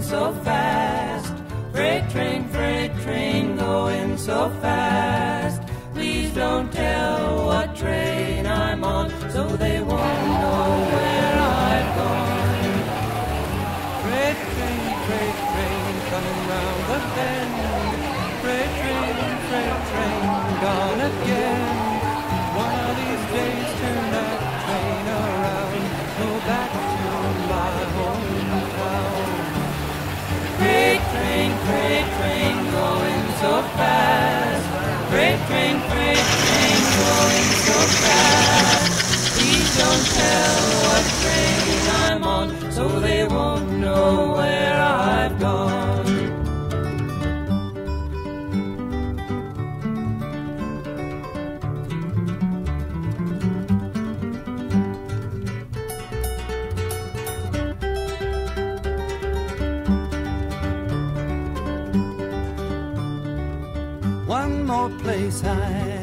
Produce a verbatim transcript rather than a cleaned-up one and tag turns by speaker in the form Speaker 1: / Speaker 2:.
Speaker 1: so fast. Freight train, freight train going so fast. Please don't tell what train I'm on, so they won't know where I've gone. Freight train, freight train coming round the bend. Freight train, freight train gone again. One of these days turn that train around, go back to my hometown. Freight train, freight train going so fast. Freight train, freight train going so fast. Please don't tell what train I'm on, so they won't know where I've gone. One more place I